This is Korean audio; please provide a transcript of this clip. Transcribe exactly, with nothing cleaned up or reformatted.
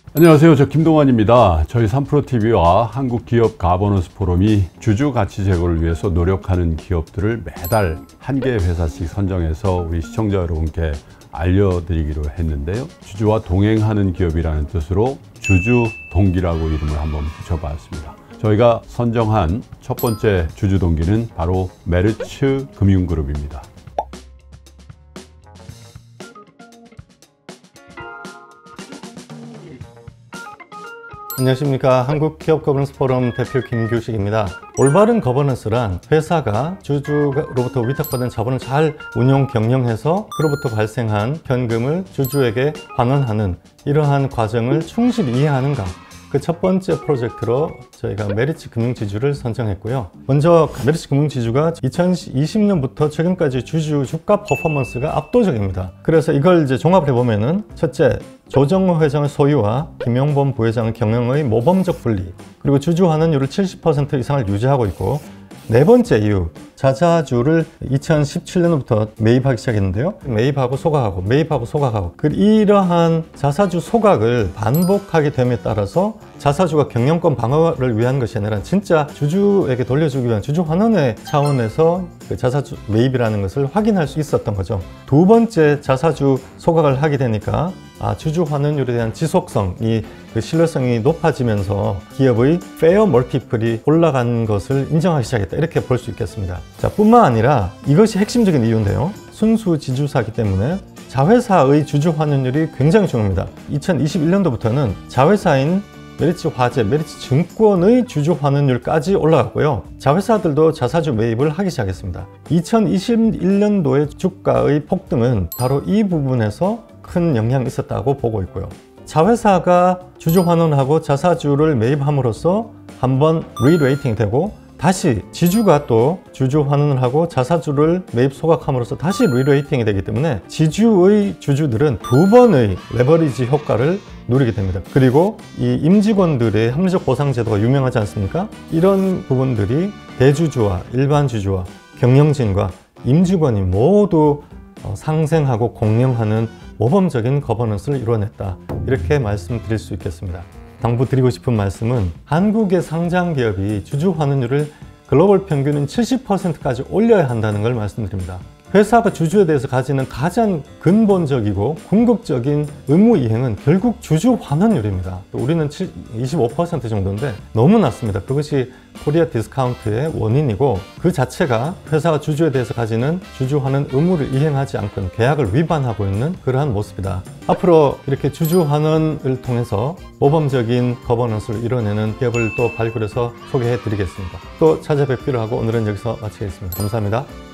안녕하세요. 저 김동환입니다. 저희 삼프로티비와 한국기업 가버넌스 포럼이 주주 가치 제고를 위해서 노력하는 기업들을 매달 한 개의 회사씩 선정해서 우리 시청자 여러분께 알려드리기로 했는데요. 주주와 동행하는 기업이라는 뜻으로 주주 동기라고 이름을 한번 붙여봤습니다. 저희가 선정한 첫 번째 주주 동기는 바로 메르츠 금융그룹입니다. 안녕하십니까. 한국기업 거버넌스 포럼 대표 김규식입니다. 올바른 거버넌스란 회사가 주주로부터 위탁받은 자본을 잘 운용 경영해서 그로부터 발생한 현금을 주주에게 환원하는 이러한 과정을 충실히 이해하는가, 그 첫 번째 프로젝트로 저희가 메리츠 금융지주를 선정했고요. 먼저 메리츠 금융지주가 이천이십 년부터 최근까지 주주 주가 퍼포먼스가 압도적입니다. 그래서 이걸 이제 종합해 보면은, 첫째, 조정호 회장의 소유와 김용범 부회장의 경영의 모범적 분리, 그리고 주주 환원율을 칠십 퍼센트 이상을 유지하고 있고, 네 번째 이유, 자사주를 이천십칠 년부터 매입하기 시작했는데요. 매입하고 소각하고 매입하고 소각하고, 그 이러한 자사주 소각을 반복하게 됨에 따라서 자사주가 경영권 방어를 위한 것이 아니라 진짜 주주에게 돌려주기 위한 주주 환원의 차원에서 그 자사주 매입이라는 것을 확인할 수 있었던 거죠. 두 번째, 자사주 소각을 하게 되니까 아, 주주 환원율에 대한 지속성이, 그 신뢰성이 높아지면서 기업의 페어 멀티플이 올라간 것을 인정하기 시작했다, 이렇게 볼 수 있겠습니다. 자, 뿐만 아니라 이것이 핵심적인 이유인데요. 순수 지주사이기 때문에 자회사의 주주 환원율이 굉장히 중요합니다. 이천이십일 년도부터는 자회사인 메리츠 화재, 메리츠 증권의 주주 환원율까지 올라갔고요. 자회사들도 자사주 매입을 하기 시작했습니다. 이천이십일 년도의 주가의 폭등은 바로 이 부분에서 큰 영향이 있었다고 보고 있고요. 자회사가 주주 환원하고 자사주를 매입함으로써 한번 리레이팅이 되고, 다시 지주가 또 주주 환원을 하고 자사주를 매입 소각함으로써 다시 리레이팅이 되기 때문에 지주의 주주들은 두 번의 레버리지 효과를 누리게 됩니다. 그리고 이 임직원들의 합리적 보상 제도가 유명하지 않습니까? 이런 부분들이 대주주와 일반 주주와 경영진과 임직원이 모두 상생하고 공명하는 모범적인 거버넌스를 이뤄냈다, 이렇게 말씀드릴 수 있겠습니다. 당부드리고 싶은 말씀은, 한국의 상장 기업이 주주 환원율을 글로벌 평균은 칠십 퍼센트까지 올려야 한다는 걸 말씀드립니다. 회사가 주주에 대해서 가지는 가장 근본적이고 궁극적인 의무 이행은 결국 주주 환원율입니다. 우리는 이십오 퍼센트 정도인데 너무 낮습니다. 그것이 코리아 디스카운트의 원인이고, 그 자체가 회사가 주주에 대해서 가지는 주주 환원 의무를 이행하지 않고 계약을 위반하고 있는 그러한 모습이다. 앞으로 이렇게 주주 환원을 통해서 모범적인 거버넌스를 이뤄내는 기업을 또 발굴해서 소개해 드리겠습니다. 또 찾아뵙기로 하고 오늘은 여기서 마치겠습니다. 감사합니다.